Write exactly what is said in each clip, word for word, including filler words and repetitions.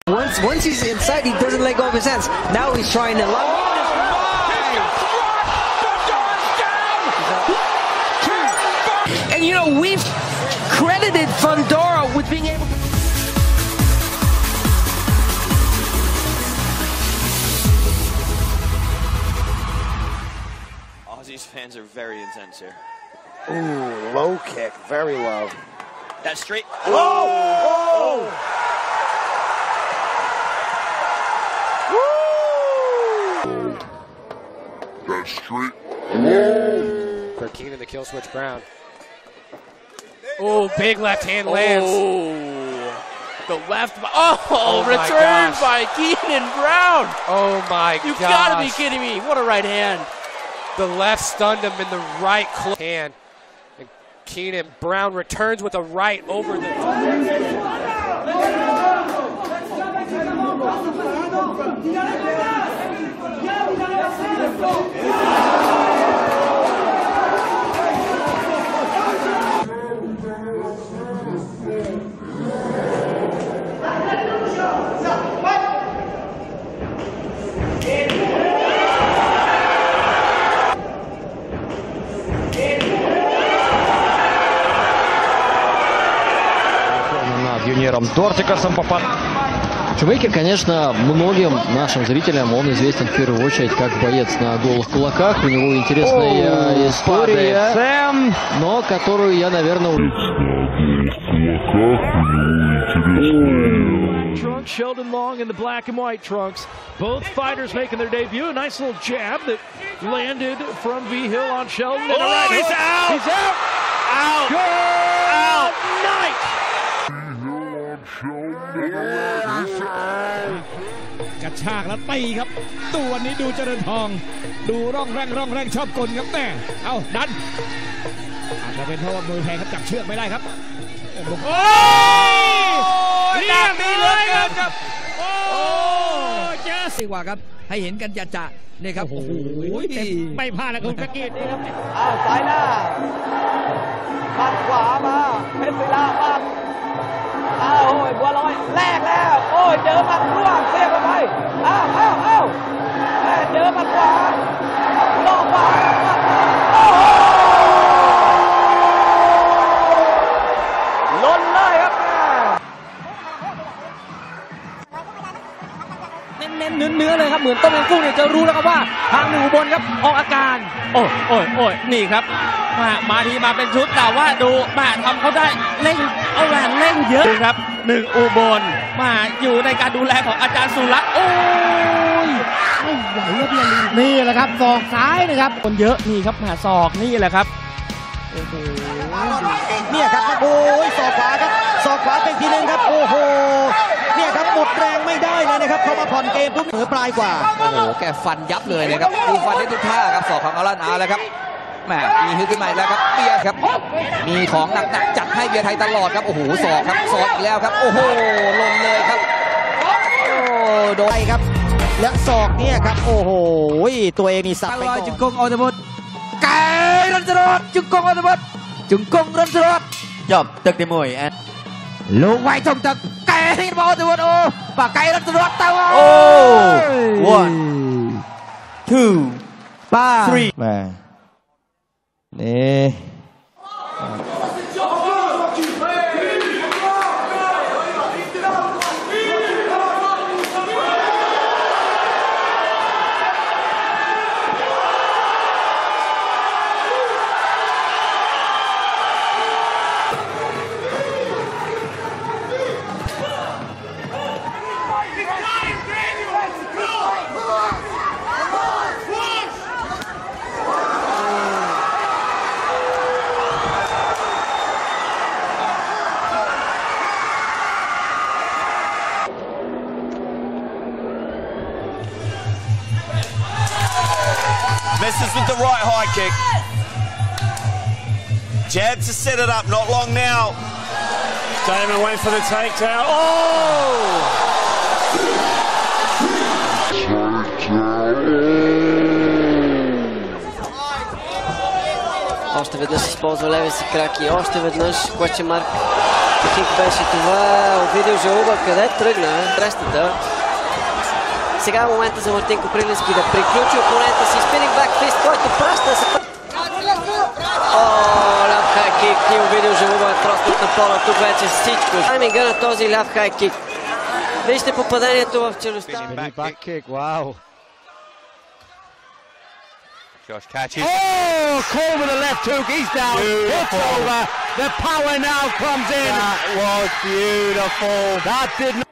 Once once he's inside, he doesn't let go of his hands. Now he's trying to lock. And you know, we've credited Fundora with being able to. Aussies fans are very intense here. Ooh, low kick, very low. That's straight. Whoa! Oh! Woo! That's straight. For Keenan, the kill switch Brown. Oh, big left hand lands. Oh, the left. Oh, oh return by Keenan Brown. Oh my god! You gotta be kidding me! What a right hand. The left stunned him in the right hand. And Keenan Brown returns with a right over the. Юниором Дортикасом попад. Шумейкер, конечно, многим нашим зрителям он известен в первую очередь как боец на голых кулаках. У него интересная О, история, Сэм. но которую я, наверное, Trunks, Sheldon Long in the black and white trunks. Both fighters making their debut. A nice little jab that landed from V-Hill on Sheldon. Oh, right he's hook. out! He's out! Out! Good out! night! กระชากแล้วตีครับตัวนี้ดูเจริญทองดูร่องแรงร่องแรงชอบกลครับแม่เอาดันอาจจะเป็นเพราะว่ามือแทงครับจับเชือกไม่ได้ครับโอ้ยเรียบร้อยครับโอ้เจ๊สิว่าครับให้เห็นกันจะจะนี่ครับโอ้โหไม่พลาดนะคุณตะกี้นี่ครับอ้าวซ้ายหน้าปัดขวามาเพชรศิลาปัดอ้าวโอ้ยบัวลอยแลกแล้วโอ้ยเจอหมัดร่วงเสียบเข้าไปอ้าวอ้าวอ้าวเจอหมัดขวาล่อขวาโอ้โหล้นเลยครับเน้นๆเนื้อๆเลยครับเหมือนต้มยำกุ้งเนี่ยจะรู้แล้วครับว่าทางหนึ่งอุบลครับออกอาการโอ้โอ้ยโอ้ยนี่ครับมามาทีมาเป็นชุดแต่ว่าดูมาทำเขาได้เล่นเอาแรงเล่นเยอะครับหนึ่งอุบลมาอยู่ในการดูแลของอาจารย์สุรัตน์โอ้ยไม่ไหวแล้วพี่อลินนี่แหละครับศอกซ้ายนะครับคนเยอะนี่ครับมาศอกนี่แหละครับโอ้โหเนี่ยครับโอ้ยศอกขวาครับศอกขวาเป็นทีนึงครับโอ้โหเนี่ยครับหมดแรงไม่ได้เลยนะครับเขามาผ่อนเกมปุ๊บเหนือปลายกว่าโอ้โหแกฟันยับเลยนะครับมีฟันได้ทุกท่าครับศอกของอารันอาแล้วครับแหมมีฮึดขึ้นมาแล้วครับเบียร์ครับมีของหนักๆจัดให้เบียร์ไทยตลอดครับโอ้โหศอกครับศอกอีกแล้วครับโอ้โหลงเลยครับโอ้โดนครับและศอกเนี่ยครับโอ้โหตัวเองนี่สับไปก่อนจุงกงออตบดไก่รันสรอดจุงกงออตบดจุงกงรันสรอดจบตึกเดมวยแอนลูกไว้ทงตึกไก่บอลออตบดโอ้ปากไก่รันสรอดตัวโอ้ one two three แม่นี่ Misses with the right high kick. Jab to set it up, not long now. Damon went for the takedown. Oh! Още веднъж използва левия си крак и още веднъж question mark. Беше това Овидио Жалуба, къде тръгна, срещата. Сега е момента за Мартинко Прилински да приключи опонента си. Спининг бак фист, който праща се. О, ляв хай кик и Овидио Жалуба е просто на пола. Тук вече всичко. Тайминга на този ляв хай кик. Вижте попадението в челюстта. Вау! Josh catches. Oh, Cole with a left hook. He's down. Beautiful. It's over. The power now comes in. That was beautiful. That did not.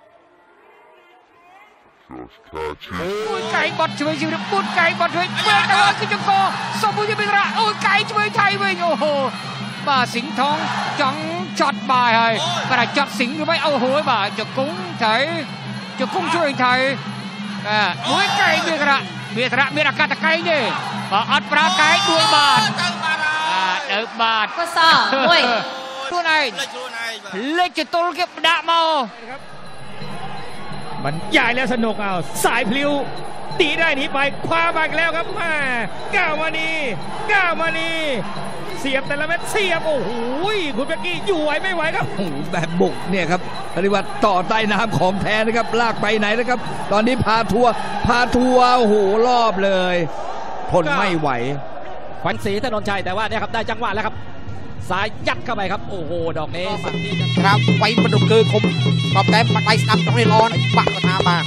Josh catches. មួយកែងបត់ជួយជីវិតពុតកែងបត់ជួយពេលទៅគឺចង្កសុំមួយពីរ៉ាអូយកែងជួយថៃវិញអូហូបាទសិងថងចង់ចត់បាយហើយបាទចត់សិងឬមិនអូហូបាទជង្គង់ថៃជង្គង់ជួយថៃបាទមួយកែងពីរ៉ាពីរ៉ាមានអាកាសតកែងទេបាទអត់ប្រើកែងដួលបាទបាទទៅបាទកសមួយខ្លួនឯងលេខចតុលគេដាក់មកบรรยายแล้วสนุกเอาสายพลิ้วตีได้หนีไปคว้ามาอีกแล้วครับแม่ก้าวมานีก้าวมานีเสียบแต่ละเม็ดเสียบโอ้โหคุณเบกกี้อยู่ไหวไม่ไหวครับแบบบุกเนี่ยครับปฏิวัติต่อใต้น้ำของแท้นะครับลากไปไหนนะครับตอนนี้พาทัวร์พาทัวร์โอ้โหรอบเลยทนไม่ไหวขวัญศรีถนนชัยแต่ว่าเนี่ยครับได้จังหวะแล้วครับสายยัดเข้าไปครับโอ้โหดอกนี้ครับไว้ประดุกคือคมตอบแต้มปักไปสนับตรงนี้ร้อนปักก็ตามมา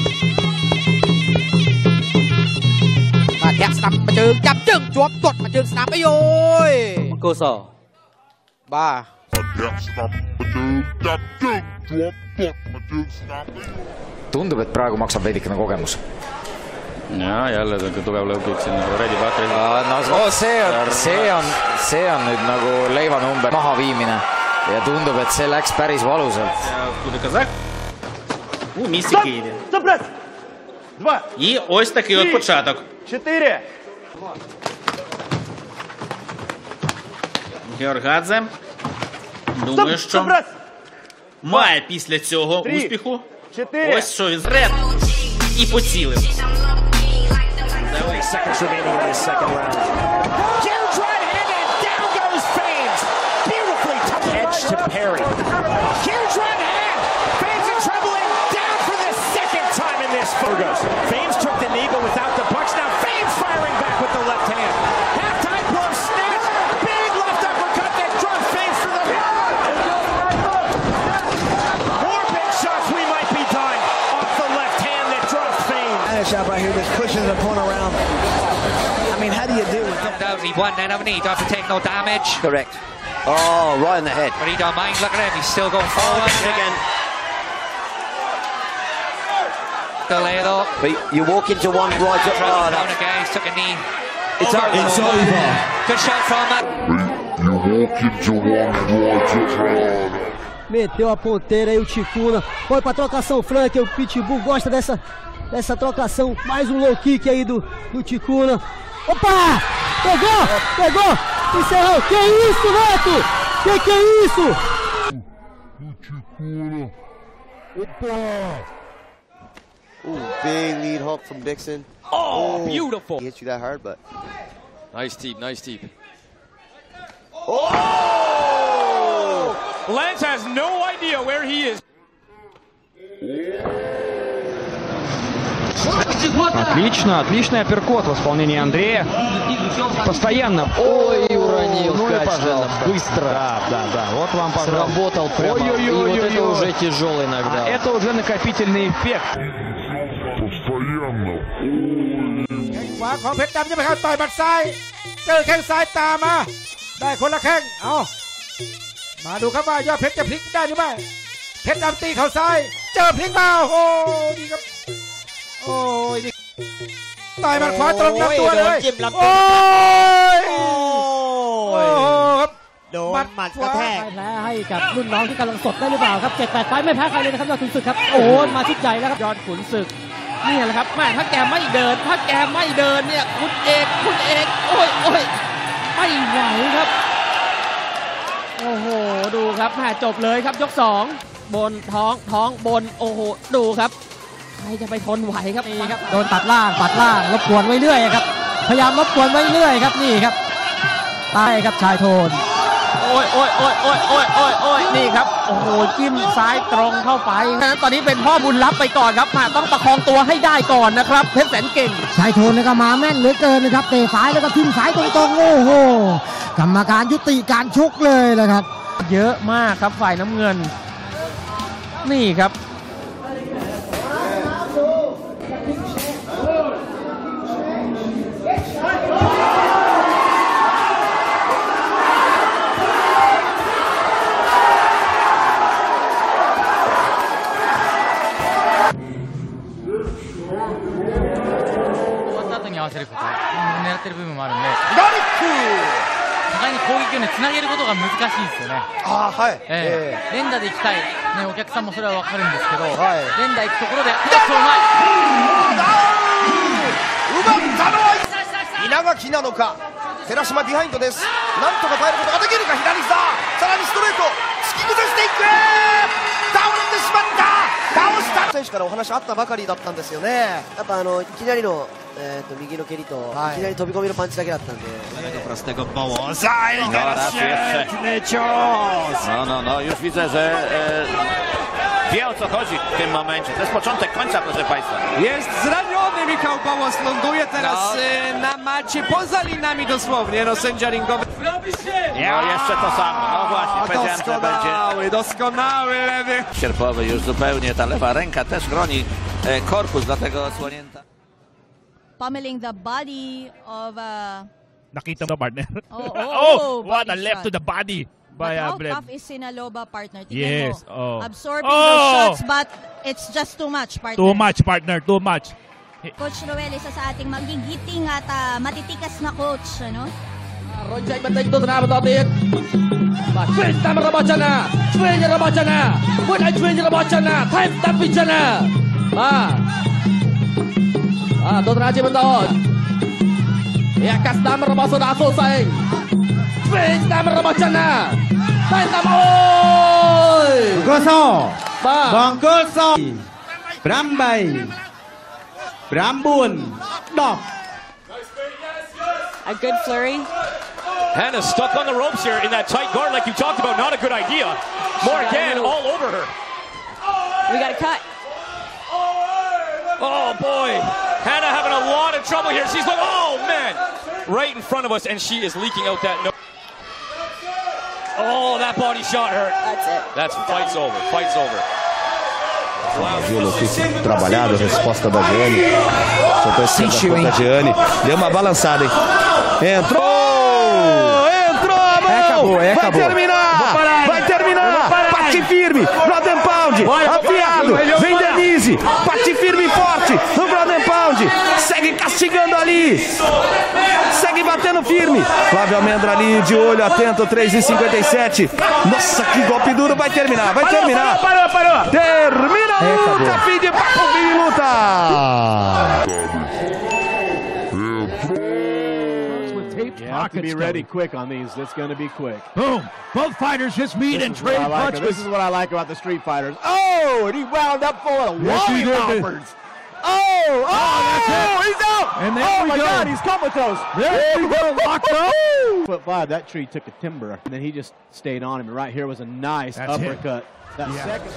มาแทบสนับมาเจอจับจึงจวบตดมาเจอสนับไปโย้ยโกซอบ้า tundub, et praegu maksab veidikene kogemus. jaa, jälle tugev lõugik siin nagu Redi Bakri. no see on, see on, see on nüüd nagu leivanumber mahaviimine ja tundub, et see läks päris valusalt. Казак у місці Києві. І ось такий от початок. чотири. Георгадзе. Думаю, що має після цього успіху. Ось що він зред і поцілив. Seconds remaining in this second round. Huge right hand and down goes Fames. Beautifully touched edge to Perry. Huge right hand. Fames in trouble and down for the second time in this fight. Fames took the knee but without the punch. Now Fames firing back with the left hand. Halftime blow snatch. Big left uppercut that drops Fames for the more big shots. We might be done off the left hand that drops Fames. Shot right here that's pushing the opponent around. I mean, how do you do with that? He won then, haven't he? He doesn't take no damage. Correct. Oh, right in the head. But he don't mind. Look at him. He's still going forward. Oh, again. Delay though. But you walk into one right up. Oh, Oh, down again. He's took a knee. It's over. It's over. Good shot from him. You walk into one right up. Meteu a ponteira aí o Ticuna. Foi pra trocação franca. O Pitbull gosta dessa, dessa trocação. Mais um low kick aí do, do Ticuna. Opa! Pegou! Pegou! Encerrou! Que isso, Neto? Que que é isso? Opa! Ooh, big lead hook from Dixon. Oh, beautiful. He hit you that hard, but. Nice deep, nice deep. Oh! Lance has no idea where he is. Отлично, отличный апперкот в исполнении Андрея. Постоянно. Ой, уронил. Ну и качественно, пожалуйста. Быстро. Да, да, да. Вот вам, пожалуйста. Сработал прямо. Ой, ой, и ой, вот ой, это ой. уже тяжелый иногда. А это уже накопительный эффект. Постоянно. ขวาของเพชรดำยังไม่เข้าต่อยหมัดซ้ายเจอแข้งซ้ายตามมาได้คนละแข้งเอามาดูครับว่ายอดเพชรจะพลิกได้หรือไม่เพชรดำตีเข่าซ้ายเจอพลิกมาโอ้โหดีครับโอ้ยนี่ต่อยหมัดขวาตรงลำตัวเลยโอ้ยโอ้ครับโดนหมัดกระแทกแพ้ให้กับรุ่นน้องที่กำลังสดได้หรือเปล่าครับเจ็ดแปดไฟไม่แพ้ใครเลยนะครับยอดขุนศึกครับโอ้โหมาชุดใหญ่แล้วครับยอดขุนศึกนี่แหละครับแม่ถ้าแกไม่เดินถ้าแกไม่เดินเนี่ยคุณเอกคุณเอกโอ้ยโอ้ยไม่ไหวครับโอ้โหดูครับแม่จบเลยครับยกสองบนท้องท้องบนโอ้โหดูครับใครจะไปทนไหวครับนี่ครับโดนตัดล่างตัดล่างรบกวนไว้เรื่อยครับพยายามรบกวนไว้เรื่อยครับนี่ครับใต้ครับชายโทนโอ้โอ้ยโอ้ยโอ้ยโอ้ยโอ้ยโอ้ยโอ้ยนี่ครับโอ้โหจิ้มซ้ายตรงเข้าไปนะตอนนี้เป็นพ่อบุญรับไปก่อนครับมาต้องประคองตัวให้ได้ก่อนนะครับเพชรแสนเก่งชายโทนก็มาแม่นเหลือเกินนะครับเตะซ้ายแล้วก็ทิ่มซ้ายตรงๆโอ้โหกรรมการยุติการชกเลยนะครับเยอะมากครับฝ่ายน้ำเงินนี่ครับ合わせることを狙っている部分もあるんで互いに攻撃をねつなげることが難しいんですよね。 あはい、 えー、連打で行きたい、ね、お客さんもそれは分かるんですけど、 はい、 連打行くところでちょっとうまい奪ったのは稲垣なのか。寺島ビハインドです。なんとか耐えることができるか。左膝さらにストレート突き崩していく。倒れてしまった。倒した選手からお話あったばかりだったんですよね。 やっぱあのいきなりのえー、と右の蹴りと、はい、いきなり飛び込みのパンチだけだったんで。 No, no, no, już widzę, że e, wie o co chodzi w tym momencie. To jest początek końca, proszę Państwa. Jest zraniony Michał Bałos, ląduje teraz no. na macie poza linami dosłownie, no sędzia ringowy. No jeszcze to samo, no właśnie, powiedziałem, że będzie... Doskonały lewy. Sierpowy już zupełnie, ta lewa ręka też chroni e, korpus, dlatego osłonięta. Pummeling the body of uh Nakita mo partner. Oh, oh, oh what a left to the body by but how uh, tough is Sinaloa, partner? Tingnan yes, mo. oh. Absorbing oh. those shots, but it's just too much, partner. Too much, partner, too much. Coach Roel, isa sa ating magigiting at uh, matitikas na coach, ano? Ronjay bantay ito na natin. Ba, twin tama rabacha na. Twin rabacha na. When I twin rabacha na. Time tapi na. Ba. Ah, doon na si Bandon. Iakas na marabaso na Asosay. Twins na marabaso na. Tayo na mo! Bangkoso! Bangkoso! Brambay! Brambun! Dok! A good flurry. Hannah stuck on the ropes here in that tight guard like you talked about. Not a good idea. Morgan all over her. We got a cut. Oh boy, Hannah having a lot of trouble here. She's like, oh man, right in front of us, and she is leaking out that no. Oh, that body shot hurt. That's it. That's fight's over. Fight's over. Viu físico trabalhado, a resposta da Gianni. Soltou esse esquerda da Gianni. Deu uma balançada, hein? Entrou! Entrou a mão! É, acabou, é, vai acabou. terminar! Vai terminar! Bate firme! Blood and Pound! Afiado! Vem Denise! Bate firme e forte! No Blood and Pound! Segue castigando ali! Segue batendo firme! Flávio Almendra ali de olho atento, três e cinquenta e sete. Nossa, que golpe duro! Vai terminar! Vai terminar! Parou, parou, parou! Termina a luta! Fim de papo, fim de luta! You have to be ready quick on these. That's going to be quick. Boom! Both fighters just meet This and is what trade I like. punches. This is what I like about the street fighters. Oh, and he wound up for a Yes, he did. Wallywoppers. Oh, oh, that's it. he's out. And there oh we my go. God, he's comatose. There we go, locked up. Foot five, that tree took a timber, and then he just stayed on him. And right here was a nice That's uppercut. That Yeah. second.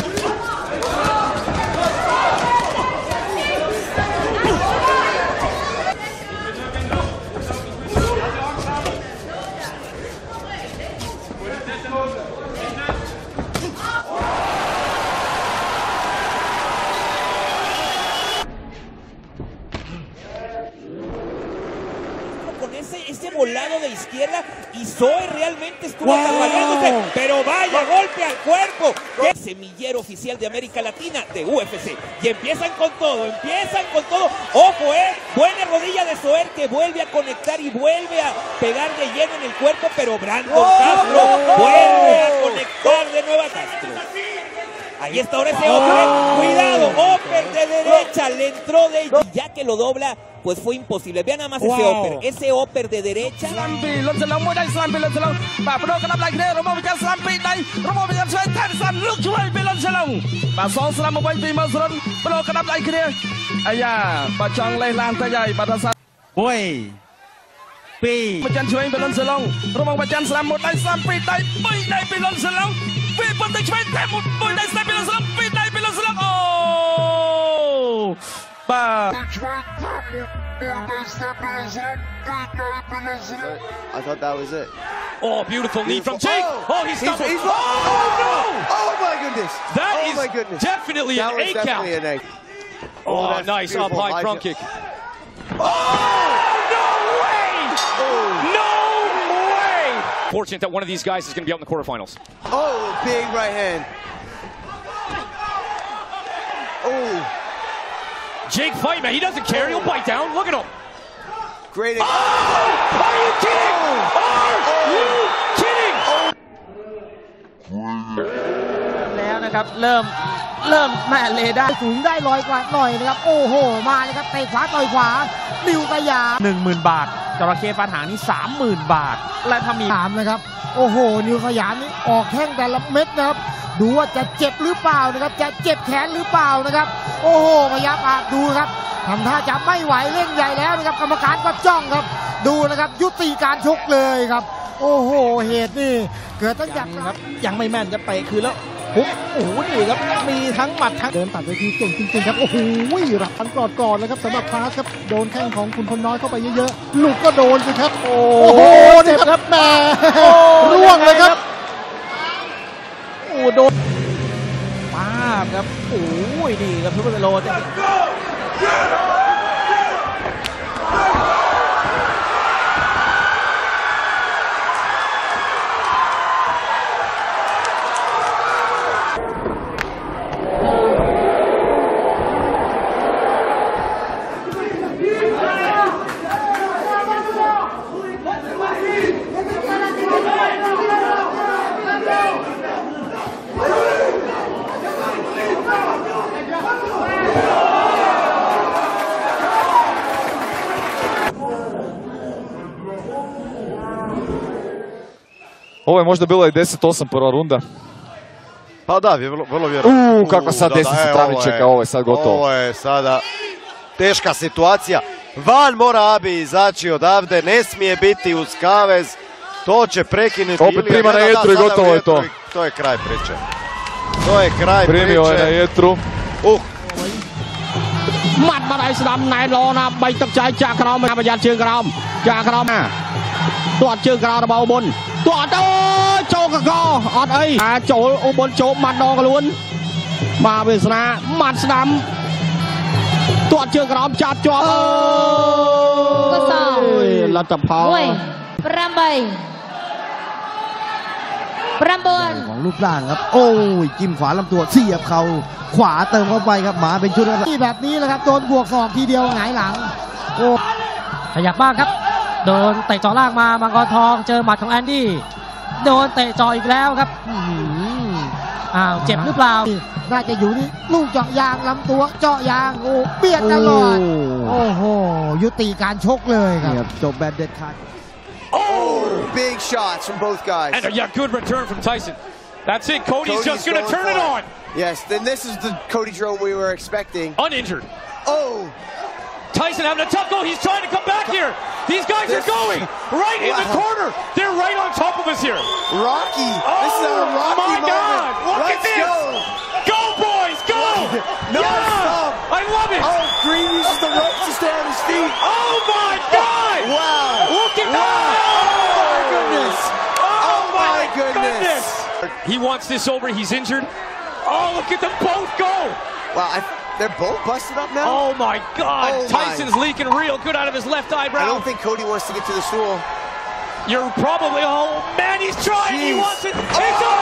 Con ese, ese volado de izquierda y Zoe realmente estuvo tambaleándose, pero vaya golpe al cuerpo. El semillero oficial de América Latina de U F C. Y empiezan con todo, empiezan con todo. Ojo, eh, buena rodilla de Zoe que vuelve a conectar y vuelve a pegar de lleno en el cuerpo, pero Brandon Castro vuelve a conectar de nuevo a Castro. Ahí está ahora ese upper, cuidado, upper de derecha, le entró de y ya que lo dobla, pues fue imposible. Vean nada más ese Wow. upper, ese upper de derecha. Ôi ពីបច្ចាន់ឆ្វេងបេលុនសាឡុងរបស់បច្ចាន់ស្លាមមួយដៃស្លាមពីរដៃបីដៃបេលុនសាឡុងពីប៉ុន្តែឆ្វេងតែមួយមួយដៃស្លាមបេលុនសាឡុងពីរដៃបេលុនសាឡុងអូបាទ I thought that was it. Oh, beautiful knee from Jake. Oh, Oh, he's he's- stumbled. he's- Oh, no! Oh my goodness! That oh is my goodness. definitely that an was A count. definitely an A. Oh, that's nice up beautiful. high I front ju- kick. Oh, no way! No way! Fortunate that one of these guys is going to be out in the quarterfinals. Oh, big right hand. Oh. Jake fight, man. He doesn't care. He'll bite down. Look at him. Great. Oh! Are you kidding? Are you kidding? แล้วนะครับเริ่มเริ่มแม่เลด้าสูงได้ลอยกว่าหน่อยนะครับโอ้โหมาเลยครับเตะขวาต่อยขวานิวสยามหนึ่งหมื่นบาทจระเข้ฟาดหางนี่สามหมื่นบาท และถ้ามีสามนะครับโอ้โหนิวสยามนี่ออกแข้งแต่ละเม็ดนะครับดูว่าจะเจ็บหรือเปล่านะครับจะเจ็บแขนหรือเปล่านะครับโอ้โหพยายามอาดูครับทำท่าจะไม่ไหวเร่งใหญ่แล้วนะครับกรรมการก็จ้องครับดูนะครับยุติการชกเลยครับโอ้โหเหตุนี่เกิดตั้งแต่ครับยังไม่แม่นจะเตะคืนแล้วฮุกโอ้โหนี่ครับมีทั้งหมัดทั้งเดินตัดเวทีเก่งจริงๆครับโอ้โหรับพันกอดก่อนเลยครับสำหรับคลาสครับโดนแข้งของคุณพลน้อยเข้าไปเยอะๆหลุดก็โดนสิครับโอ้โหเจ็บครับแม่ร่วงเลยครับโอ้โดนป้าบครับโอ้ยดีครับทุกคนโลจะ Ovo je možda bila i deset osam prva runda. Pa da, vrlo, vrlo vjerojatno. Uuu, kakva sad Da, da, desnica e, Travničeka, ovo je sad gotovo. Ovo je sada teška situacija. Van mora Abi izaći odavde, ne smije biti uz kavez. To će prekinuti. Opet prima na jetru i gotovo je to. To je kraj priče. To je kraj priče. Primio je na jetru. Uh. หมัดมาได้สนามนายรอนะใบตักใจจากครามมาประหยัดเชิงครามจากครามตัวเชิงครามระเบาบนตัวโตโจกกออดเอ้ยโจอุบลโจมัดนองกล้วนมาเป็นสนามหมัดสนามตัวเชิงครามจัดจ่อรัตภาว Perambai Perambon ของรูปร่างครับโอ้ยจิ้มขวาลำตัวเสียบเข่าขวาเติมเข้าไปครับมาเป็นชุดที่แบบนี้แหละครับโดนบวกศอกทีเดียวหงายหลังโอ้ขยับบ้างครับโดนเตะจ่อล่างมามังกรทองเจอหมัดของแอนดี้โดนเตะจ่ออีกแล้วครับอ้าวเจ็บหรือเปล่าน่าจะอยู่นี่ลูกเจาะยางลำตัวเจาะยางโอ้เบียดตลอดโอ้โหยุติการชกเลยครับจบแบบเด็ดขาด Oh, big shots from both guys. And a yeah, good return from Tyson. That's it. Cody's, Cody's just going to turn it on. Yes, then this is the Cody Drone we were expecting. Uninjured. Oh. Tyson having a tough go. He's trying to come back here. These guys This- are going right in the Wow. corner. They're right on top of us here. Rocky. Oh, this is a Rocky my moment. God. Look Let's at this. go. Go, boys. Go. No yeah. stop. I love it. Oh, Green uses the ropes to stay on his feet. Oh, my God. Wow. Look at Wow. that. Oh, my goodness. Oh, my goodness. He wants this over. He's injured. Oh, look at them both go. Wow, I, they're both busted up now? Oh, my God. Oh, my. Tyson's leaking real good out of his left eyebrow. I don't think Cody wants to get to the stool. You're probably, oh, man, he's trying. He Jeez. wants it. It's